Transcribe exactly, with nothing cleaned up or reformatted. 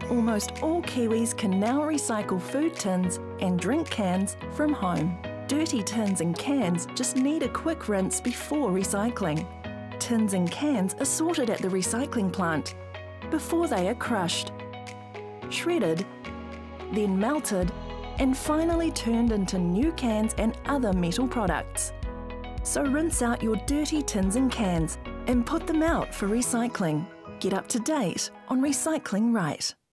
Almost all Kiwis can now recycle food tins and drink cans from home. Dirty tins and cans just need a quick rinse before recycling. Tins and cans are sorted at the recycling plant before they are crushed, shredded, then melted, and finally turned into new cans and other metal products. So rinse out your dirty tins and cans and put them out for recycling. Get up to date on Recycling Right.